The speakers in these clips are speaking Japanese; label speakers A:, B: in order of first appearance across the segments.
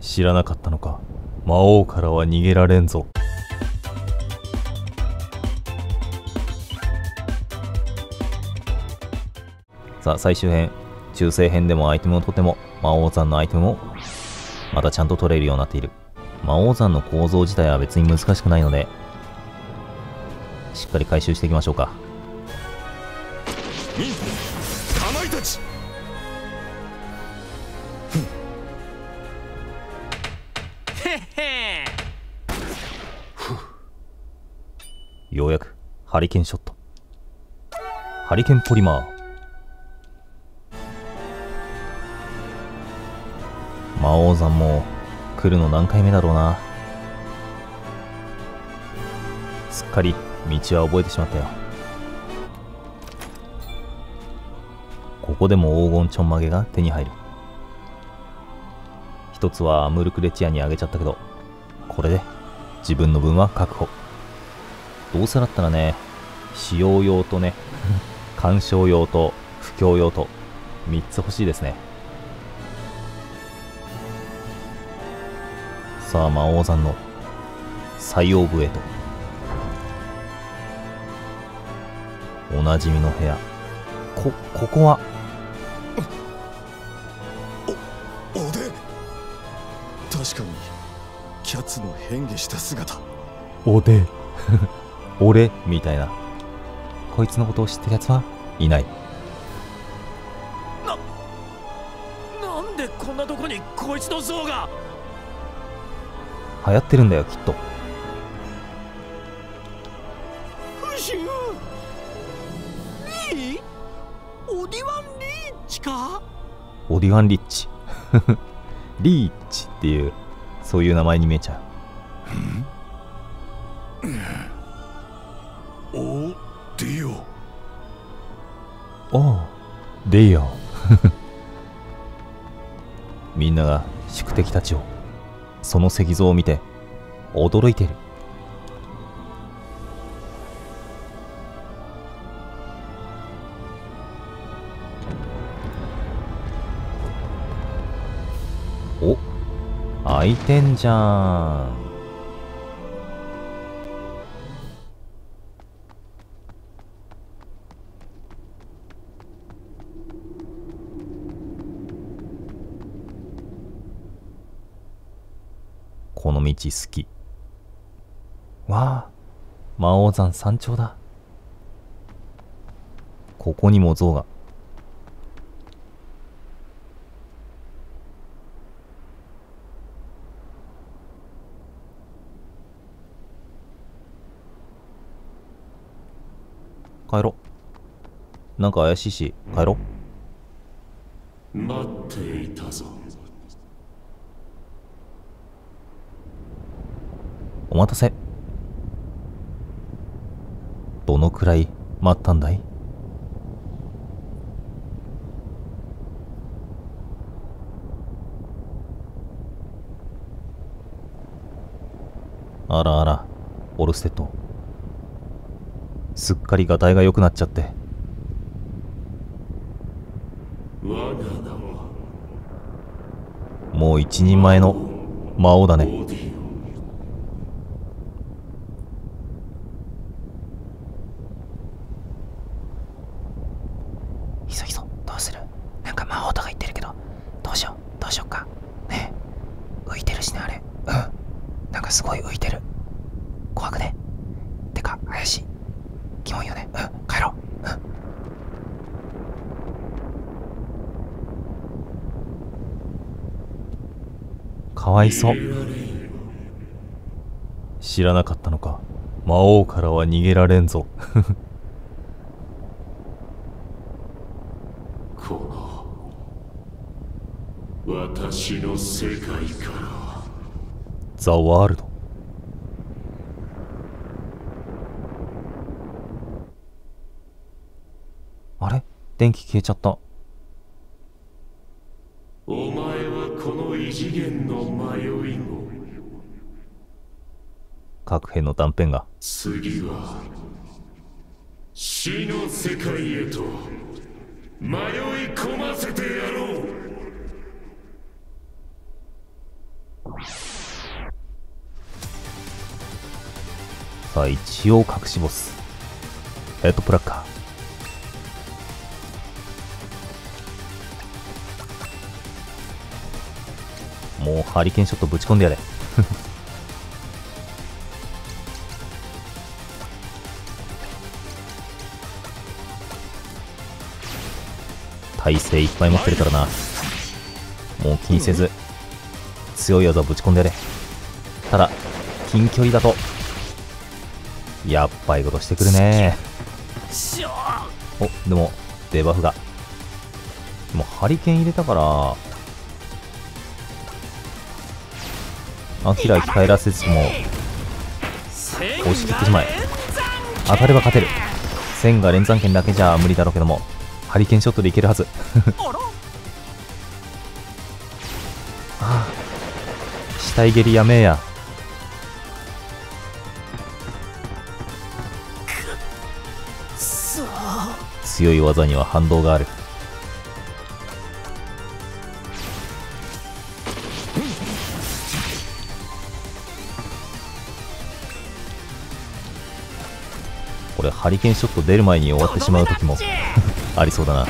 A: 知らなかったのか。魔王からは逃げられんぞ。さあ最終編、中世編でもアイテムを取っても魔王山のアイテムもまたちゃんと取れるようになっている。魔王山の構造自体は別に難しくないのでしっかり回収していきましょうか。
B: ミント、かまいたち。
A: ようやくハリケーンショット、ハリケーンポリマー。魔王山も来るの何回目だろうな。すっかり道は覚えてしまったよ。ここでも黄金ちょんまげが手に入る。一つはムルクレチアにあげちゃったけど、これで自分の分は確保。どうせだったらね、使用用とね鑑賞用と布教用と3つ欲しいですね。さあ魔王山の最奥部へと。おなじみの部屋。ここは
B: おで、確かにキャツの変化した姿。
A: おで俺みたいな。こいつのことを知ってるやつはいない。
C: なんでこんなとこにこいつの像が。
A: 流行ってるんだよきっと。
C: フシュリー、オディワン・リーチか。
A: オディワン・リッチリーチっていうそういう名前に見えちゃ
B: う。おディオ。
A: おうデイオみんなが宿敵たちを、その石像を見て驚いている。お、開いてんじゃん。この道好き。わあ、魔王山山頂だ。ここにも像が。帰ろ。なんか怪しいし帰ろ。
D: 待っていたぞ。
A: お待たせ。どのくらい待ったんだい？あらあら、オルステッド。すっかりガタイが良くなっちゃって。
D: 我が名は
A: もう一人前の魔王だね。
D: オディオ。
C: いそいそ、どうする？なんか魔王とか言ってるけど、どうしよっか。ねえ、浮いてるしね、あれ。なんかすごい浮いてる。怖くね？てか怪しい。キモいよね。帰ろう。
A: かわいそう。知らなかったのか。魔王からは逃げられんぞ
D: この私の世界から
A: ザ・ワールド。あれ、電気消えちゃった。
D: お前はこの異次元の迷い子。
A: 各編の断片が。
D: 次は死の世界へと迷い込ませてやろう。
A: さあ一応隠しボスヘッドプラッカー。もうハリケーンショットぶち込んでやれ。耐性いっぱい持ってるからな。もう気にせず強い技ぶち込んでやれ。ただ近距離だとやっばいことしてくるね。お、でもデバフが。でもハリケーン入れたからアキラ生き返らせつつも押し切ってしまえ。当たれば勝てる。線が連残剣だけじゃ無理だろうけどもハリケーンショットでいけるはず。ああ、死体蹴りやめえや。強い技には反動がある。これハリケーンショット出る前に終わってしまう時もありそうだな。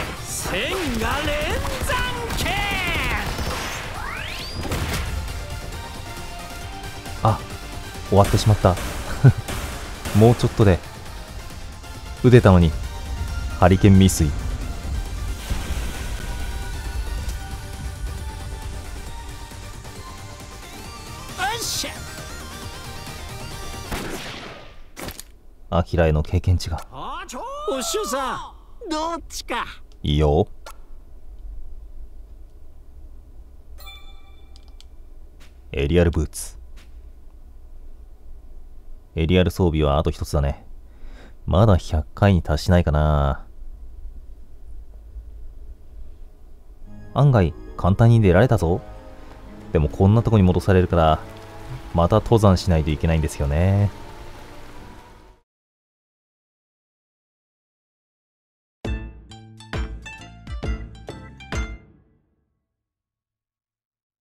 A: あ、終わってしまった。もうちょっとで打てたのにハリケーン未遂。アキラへの経験値が
E: お師匠さん、どっちか
A: いいよ。エリアルブーツ。エリアル装備はあと一つだね。まだ100回に達しないかな。案外簡単に出られたぞ。でもこんなとこに戻されるからまた登山しないといけないんですよね。